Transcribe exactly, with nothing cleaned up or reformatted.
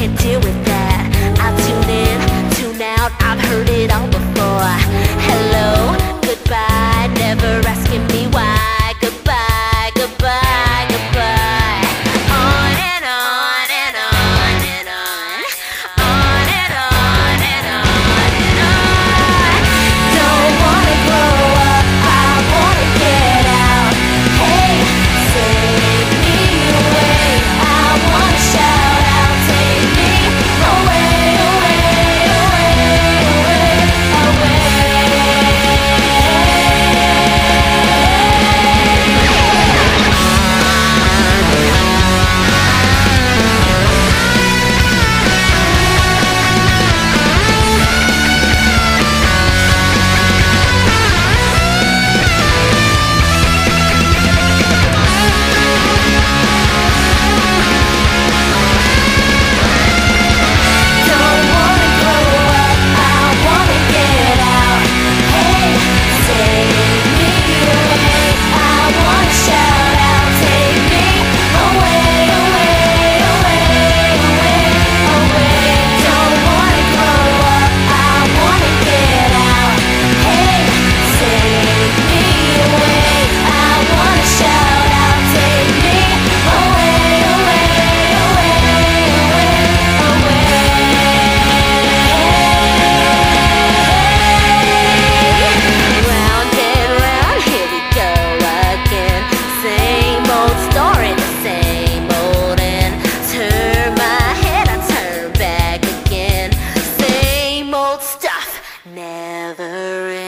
can't deal with that. I tune in, tune out, I've heard it all before. Hello, goodbye, never asking me why. Goodbye, goodbye, goodbye. On and on and on and on. On and on and on and on. Don't wanna grow up, I wanna get out. Hey, take me away. I wanna shout out, take me away, away, away, away, Don't wanna grow up, I wanna get out. Hey, take me away. I wanna shout out, take me away, away, away, away, away. Don't wanna grow up, I wanna get out. Hey, take me away. I wanna shout out, take me away, away, away, away. Round and round, here we go again. Same old story, the same old end. Turn my head, I turn back again. Same old stuff, never